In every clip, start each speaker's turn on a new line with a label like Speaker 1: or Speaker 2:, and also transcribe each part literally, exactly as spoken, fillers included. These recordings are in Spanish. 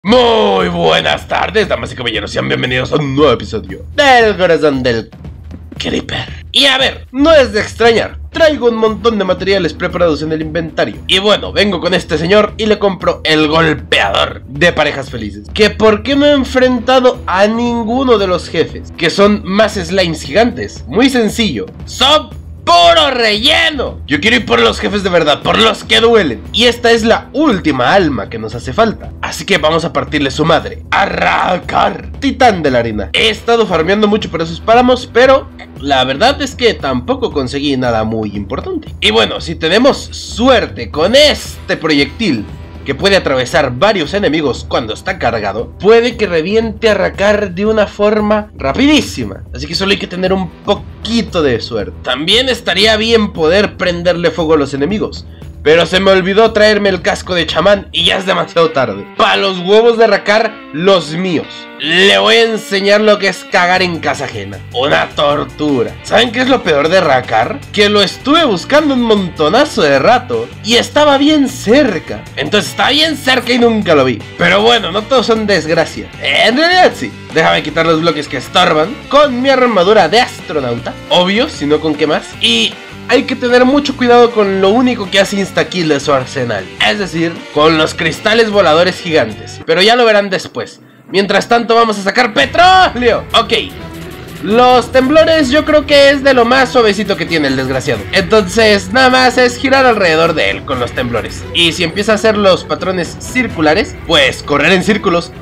Speaker 1: Muy buenas tardes, damas y caballeros, sean bienvenidos a un nuevo episodio del corazón del Creeper. Y a ver, no es de extrañar, traigo un montón de materiales preparados en el inventario. Y bueno, vengo con este señor y le compro el golpeador de parejas felices. Que por qué no he enfrentado a ninguno de los jefes, que son más slimes gigantes. Muy sencillo, son ¡puro relleno! Yo quiero ir por los jefes de verdad, por los que duelen. Y esta es la última alma que nos hace falta. Así que vamos a partirle su madre. Arrancar, titán de la arena. He estado farmeando mucho por esos páramos, pero la verdad es que tampoco conseguí nada muy importante. Y bueno, si tenemos suerte con este proyectil, que puede atravesar varios enemigos cuando está cargado, puede que reviente a Rakar de una forma rapidísima. Así que solo hay que tener un poquito de suerte. También estaría bien poder prenderle fuego a los enemigos, pero se me olvidó traerme el casco de chamán y ya es demasiado tarde. Para los huevos de Rakar, los míos. Le voy a enseñar lo que es cagar en casa ajena. Una tortura. ¿Saben qué es lo peor de Rakar? Que lo estuve buscando un montonazo de rato y estaba bien cerca. Entonces estaba bien cerca y nunca lo vi. Pero bueno, no todos son desgracia. En realidad sí. Déjame quitar los bloques que estorban con mi armadura de astronauta. Obvio, si no con qué más. Y hay que tener mucho cuidado con lo único que hace instakill de su arsenal, es decir, con los cristales voladores gigantes. Pero ya lo verán después. Mientras tanto vamos a sacar petróleo. Ok, los temblores yo creo que es de lo más suavecito que tiene el desgraciado. Entonces nada más es girar alrededor de él con los temblores. Y si empieza a hacer los patrones circulares, pues correr en círculos.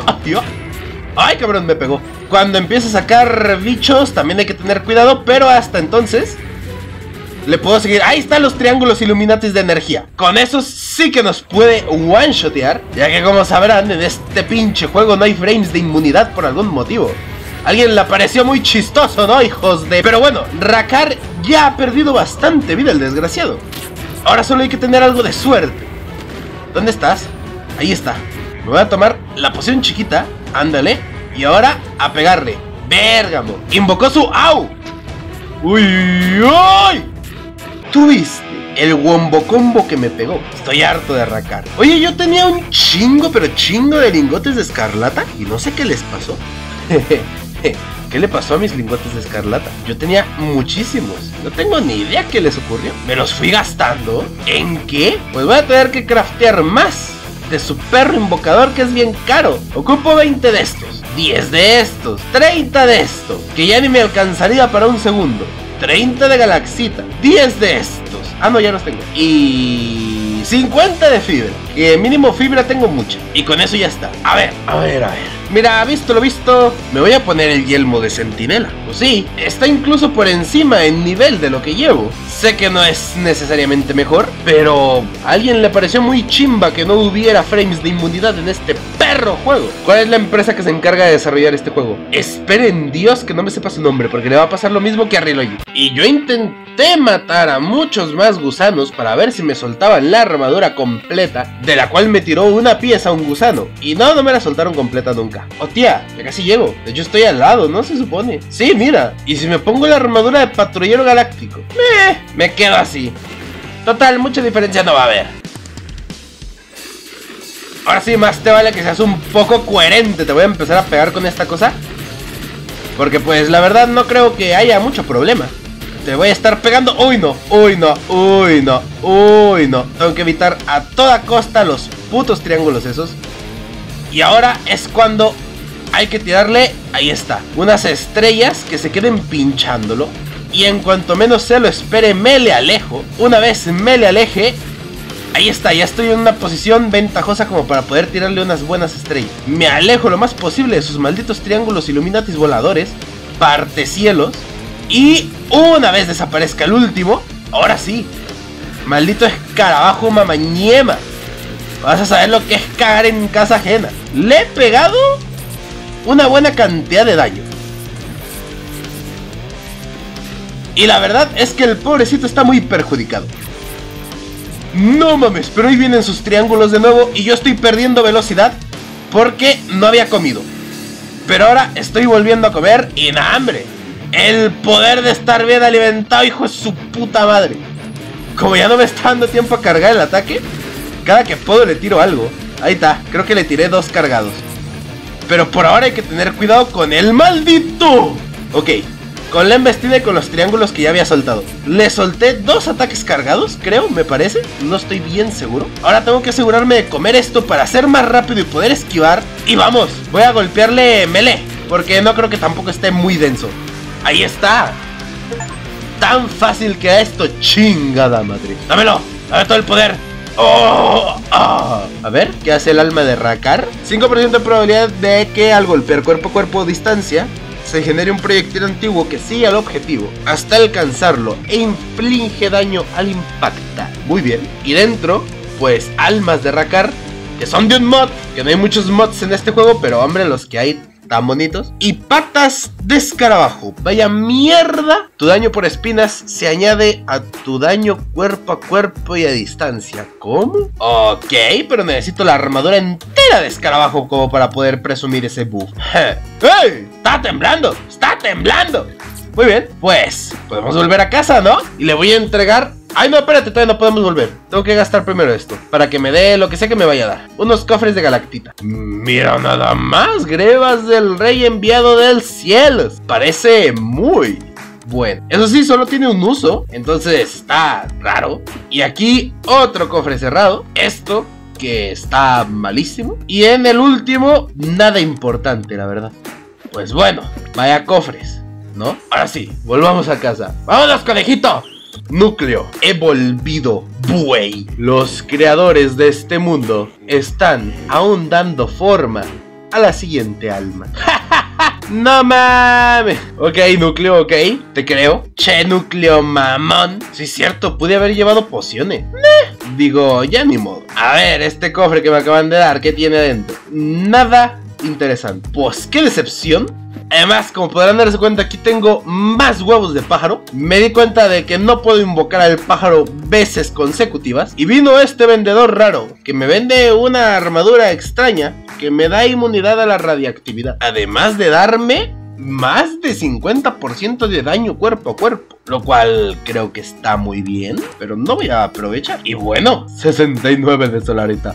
Speaker 1: Ay, cabrón, me pegó. Cuando empieza a sacar bichos también hay que tener cuidado, pero hasta entonces le puedo seguir. Ahí están los triángulos Illuminatis de energía. Con esos sí que nos puede one-shotear, ya que como sabrán, en este pinche juego no hay frames de inmunidad por algún motivo. Alguien le pareció muy chistoso, ¿no, hijos de...? Pero bueno, Rakar ya ha perdido bastante vida, el desgraciado. Ahora solo hay que tener algo de suerte. ¿Dónde estás? Ahí está. Me voy a tomar la poción chiquita. Ándale. Y ahora a pegarle. Bérgamo. Invocó su ¡au! ¡Uy! ¡Uy! ¿Tú viste el wombo combo que me pegó? Estoy harto de Rakar. Oye, yo tenía un chingo, pero chingo de lingotes de escarlata y no sé qué les pasó. ¿Qué le pasó a mis lingotes de escarlata? Yo tenía muchísimos. No tengo ni idea qué les ocurrió. Me los fui gastando. ¿En qué? Pues voy a tener que craftear más de su perro invocador, que es bien caro. Ocupo veinte de estos, diez de estos, treinta de estos, que ya ni me alcanzaría para un segundo. treinta de galaxita, diez de estos. Ah, no, ya los tengo. Y cincuenta de fibra. Que mínimo fibra tengo mucha. Y con eso ya está. A ver, a ver, a ver. Mira, visto lo visto, me voy a poner el yelmo de centinela. Pues sí, está incluso por encima en nivel de lo que llevo. Sé que no es necesariamente mejor, pero a alguien le pareció muy chimba que no hubiera frames de inmunidad en este perro juego. ¿Cuál es la empresa que se encarga de desarrollar este juego? Esperen Dios que no me sepa su nombre, porque le va a pasar lo mismo que a Reloy. Y yo intenté matar a muchos más gusanos para ver si me soltaban la armadura completa, de la cual me tiró una pieza un gusano. Y no, no me la soltaron completa nunca. Oh tía, ya casi llego. De hecho estoy al lado, ¿no? Se supone. Sí, mira. Y si me pongo la armadura de patrullero galáctico, Meh, me quedo así. Total, mucha diferencia no va a haber. Ahora sí, más te vale que seas un poco coherente. Te voy a empezar a pegar con esta cosa, porque pues la verdad no creo que haya mucho problema. Te voy a estar pegando. Uy no, uy no, uy no, uy no. Tengo que evitar a toda costa los putos triángulos esos. Y ahora es cuando hay que tirarle, ahí está, unas estrellas que se queden pinchándolo. Y en cuanto menos se lo espere, me le alejo. Una vez me le aleje, ahí está, ya estoy en una posición ventajosa como para poder tirarle unas buenas estrellas. Me alejo lo más posible de sus malditos triángulos Illuminatis voladores, partecielos. Y una vez desaparezca el último, ahora sí, maldito escarabajo mamañema, vas a saber lo que es cagar en casa ajena. Le he pegado una buena cantidad de daño. Y la verdad es que el pobrecito está muy perjudicado. No mames, pero ahí vienen sus triángulos de nuevo y yo estoy perdiendo velocidad porque no había comido. Pero ahora estoy volviendo a comer y nada, hambre. El poder de estar bien alimentado, hijo de su puta madre. Como ya no me está dando tiempo a cargar el ataque, cada que puedo le tiro algo. Ahí está, creo que le tiré dos cargados. Pero por ahora hay que tener cuidado con el maldito. Ok, con la embestida y con los triángulos que ya había soltado. Le solté dos ataques cargados, creo, me parece. No estoy bien seguro. Ahora tengo que asegurarme de comer esto para ser más rápido y poder esquivar. Y vamos, voy a golpearle melee, porque no creo que tampoco esté muy denso. Ahí está. Tan fácil que a esto, chingada madre. Dámelo, dame todo el poder. Oh, oh. A ver, ¿qué hace el alma de Racar? cinco por ciento de probabilidad de que al golpear cuerpo a cuerpo o distancia se genere un proyectil antiguo que sigue al objetivo hasta alcanzarlo e inflige daño al impactar. Muy bien. Y dentro, pues, almas de Racar, que son de un mod, que no hay muchos mods en este juego, pero hombre, los que hay tan bonitos. Y patas de escarabajo. Vaya mierda. Tu daño por espinas se añade a tu daño cuerpo a cuerpo y a distancia. ¿Cómo? Ok, pero necesito la armadura entera de escarabajo como para poder presumir ese buff. ¡Hey! ¡Está temblando! ¡Está temblando! Muy bien, pues podemos volver a casa, ¿no? Y le voy a entregar... Ay, no, espérate, todavía no podemos volver. Tengo que gastar primero esto, para que me dé lo que sea que me vaya a dar. Unos cofres de galactita. Mira nada más, grebas del rey enviado del cielo. Parece muy bueno. Eso sí, solo tiene un uso, entonces está raro. Y aquí otro cofre cerrado. Esto, que está malísimo. Y en el último, nada importante, la verdad. Pues bueno, vaya cofres, ¿no? Ahora sí, volvamos a casa. ¡Vámonos, conejito! Núcleo, he volvido, buey. Los creadores de este mundo están aún dando forma a la siguiente alma. No mames. Ok, Núcleo, ok, te creo. Che, Núcleo mamón. Sí, es cierto, pude haber llevado pociones. Nah. Digo, ya ni modo. A ver, este cofre que me acaban de dar, ¿qué tiene adentro? Nada interesante. Pues qué decepción. Además, como podrán darse cuenta, aquí tengo más huevos de pájaro. Me di cuenta de que no puedo invocar al pájaro veces consecutivas. Y vino este vendedor raro, que me vende una armadura extraña que me da inmunidad a la radiactividad, además de darme más de cincuenta por ciento de daño cuerpo a cuerpo, lo cual creo que está muy bien, pero no voy a aprovechar. Y bueno, sesenta y nueve de solarita.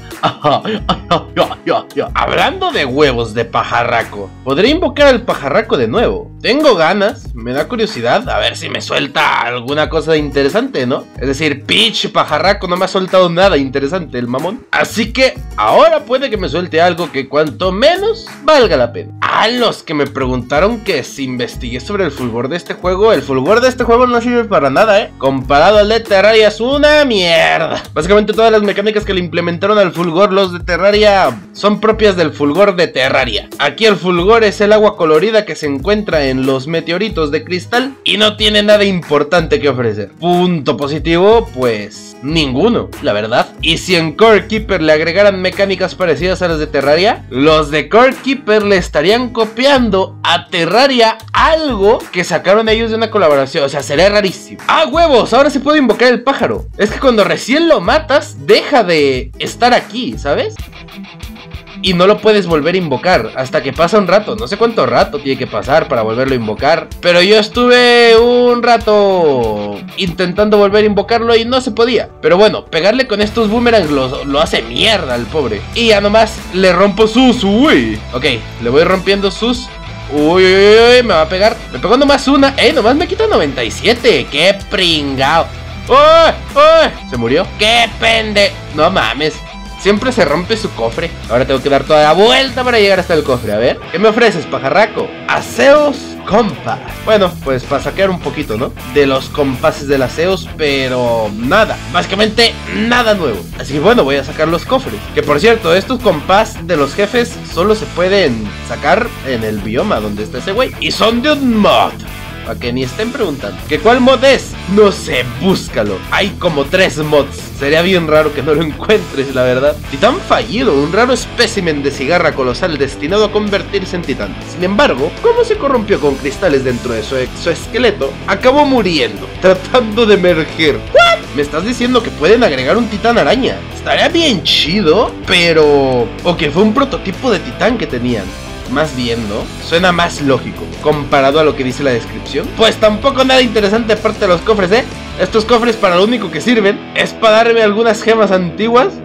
Speaker 1: Hablando de huevos de pajarraco, podría invocar al pajarraco de nuevo. Tengo ganas, me da curiosidad, a ver si me suelta alguna cosa interesante, ¿no? Es decir, Peach pajarraco no me ha soltado nada interesante el mamón. Así que ahora puede que me suelte algo que cuanto menos valga la pena. A los que me preguntaron que si investigué sobre el fulgor de este juego, el fulgor de este juego no sirve para nada, eh. Comparado al de Terraria es una mierda. Básicamente todas las mecánicas que le implementaron al fulgor los de Terraria son propias del fulgor de Terraria. Aquí el fulgor es el agua colorida que se encuentra en los meteoritos de cristal y no tiene nada importante que ofrecer. Punto positivo, pues ninguno, la verdad. Y si en Core Keeper le agregaran mecánicas parecidas a las de Terraria, los de Core Keeper le estarían copiando a Terraria algo que sacaron ellos de una colaboración. O sea, sería rarísimo. ¡Ah, huevos! Ahora se puede invocar el pájaro. Es que cuando recién lo matas, deja de estar aquí, ¿sabes? Y no lo puedes volver a invocar hasta que pasa un rato. No sé cuánto rato tiene que pasar para volverlo a invocar, pero yo estuve un rato intentando volver a invocarlo y no se podía. Pero bueno, pegarle con estos boomerangs lo, lo hace mierda al pobre. Y ya nomás le rompo sus. Uy. Ok, le voy rompiendo sus. Uy, uy, uy, me va a pegar. Me pegó nomás una. ¡Eh! Nomás me quita noventa y siete. ¡Qué pringao! ¡Uy! ¡Uy! ¿Se murió? ¡Qué pende! No mames. Siempre se rompe su cofre. Ahora tengo que dar toda la vuelta para llegar hasta el cofre. A ver, ¿qué me ofreces, pajarraco? Aseos Compass. Bueno, pues para saquear un poquito, ¿no? De los compases del Aseos, pero nada. Básicamente nada nuevo. Así que bueno, voy a sacar los cofres. Que por cierto, estos compás de los jefes solo se pueden sacar en el bioma donde está ese güey. Y son de un mod. Para que ni estén preguntando. ¿Que cuál mod es? No sé, búscalo. Hay como tres mods. Sería bien raro que no lo encuentres, la verdad. Titán fallido, un raro espécimen de cigarra colosal destinado a convertirse en titán. Sin embargo, como se corrompió con cristales dentro de su exoesqueleto, acabó muriendo, tratando de emerger. ¿What? ¿Me estás diciendo que pueden agregar un titán araña? Estaría bien chido, pero... o que fue un prototipo de titán que tenían. Más bien, ¿no? Suena más lógico comparado a lo que dice la descripción. Pues tampoco nada interesante aparte de los cofres, ¿eh? Estos cofres para lo único que sirven es para darme algunas gemas antiguas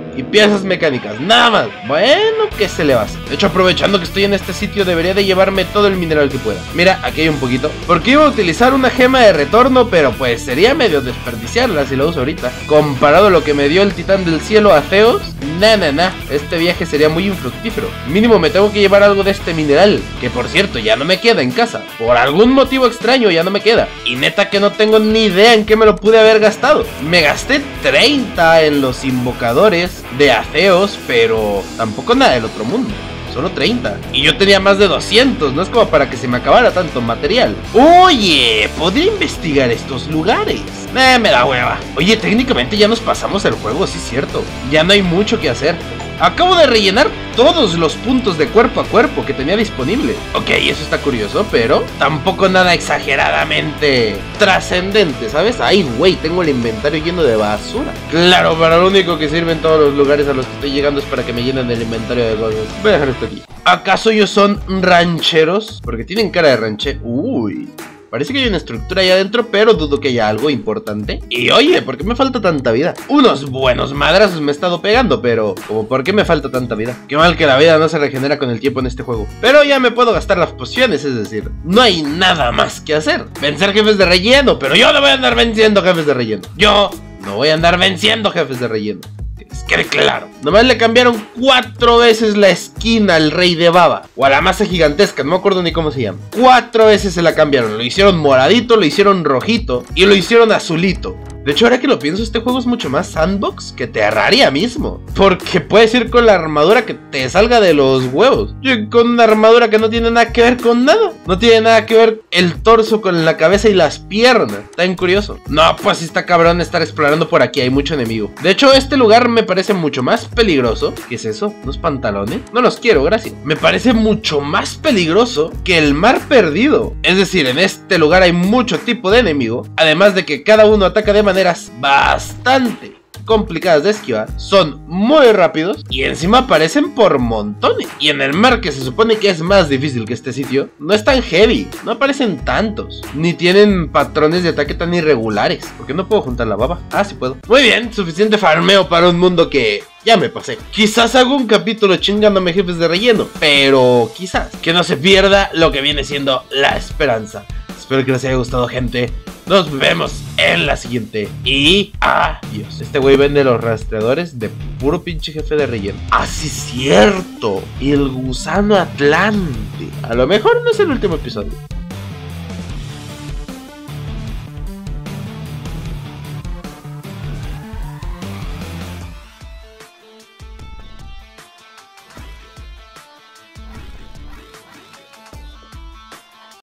Speaker 1: y piezas mecánicas, nada más. Bueno, ¿qué se le va a hacer? De hecho, aprovechando que estoy en este sitio, debería de llevarme todo el mineral que pueda. Mira, aquí hay un poquito, porque iba a utilizar una gema de retorno, pero pues sería medio desperdiciarla si la uso ahorita. Comparado a lo que me dio el titán del cielo a Zeus, nah, nah, nah, este viaje sería muy infructífero. Mínimo me tengo que llevar algo de este mineral, que por cierto ya no me queda en casa. Por algún motivo extraño ya no me queda. Y neta que no tengo ni idea en qué me lo pude haber gastado. Me gasté treinta en los invocadores de Azeos, pero tampoco nada del otro mundo. Solo treinta. Y yo tenía más de doscientos. No es como para que se me acabara tanto material. Oye, podría investigar estos lugares. Eh, me da hueva. Oye, técnicamente ya nos pasamos el juego, sí es cierto. Ya no hay mucho que hacer. Acabo de rellenar todos los puntos de cuerpo a cuerpo que tenía disponible. Ok, eso está curioso, pero tampoco nada exageradamente trascendente, ¿sabes? Ay, güey, tengo el inventario lleno de basura. Claro, para lo único que sirven todos los lugares a los que estoy llegando es para que me llenen el inventario de cosas. Voy a dejar esto aquí. ¿Acaso ellos son rancheros? Porque tienen cara de ranchero. Uy... Parece que hay una estructura ahí adentro, pero dudo que haya algo importante. Y oye, ¿por qué me falta tanta vida? Unos buenos madrazos me he estado pegando, pero... como ¿por qué me falta tanta vida? Qué mal que la vida no se regenera con el tiempo en este juego. Pero ya me puedo gastar las pociones, es decir, no hay nada más que hacer. Vencer jefes de relleno, pero yo no voy a andar venciendo jefes de relleno. Yo no voy a andar venciendo jefes de relleno. Quede claro. Nomás le cambiaron cuatro veces la esquina al rey de baba, o a la masa gigantesca, no me acuerdo ni cómo se llama. Cuatro veces se la cambiaron. Lo hicieron moradito, lo hicieron rojito y lo hicieron azulito. De hecho, ahora que lo pienso, este juego es mucho más sandbox que Terraria mismo, porque puedes ir con la armadura que te salga de los huevos. Yo con una armadura que no tiene nada que ver con nada. No tiene nada que ver el torso con la cabeza y las piernas. Está bien curioso. No, pues está cabrón estar explorando por aquí, hay mucho enemigo. De hecho, este lugar me parece mucho más peligroso. ¿Qué es eso? ¿Unos pantalones? No los quiero, gracias. Me parece mucho más peligroso que el mar perdido. Es decir, en este lugar hay mucho tipo de enemigo, además de que cada uno ataca de maneras bastante complicadas de esquivar, son muy rápidos y encima aparecen por montones. Y en el mar, que se supone que es más difícil que este sitio, no es tan heavy, no aparecen tantos, ni tienen patrones de ataque tan irregulares. ¿Por qué no puedo juntar la baba? Ah, sí puedo. Muy bien, suficiente farmeo para un mundo que ya me pasé. Quizás hago un capítulo chingándome jefes de relleno, pero quizás que no se pierda lo que viene siendo la esperanza. Espero que les haya gustado, gente. Nos vemos en la siguiente. Y adiós. Este güey vende los rastreadores de puro pinche jefe de relleno. Así es cierto. El gusano Atlante. A lo mejor no es el último episodio.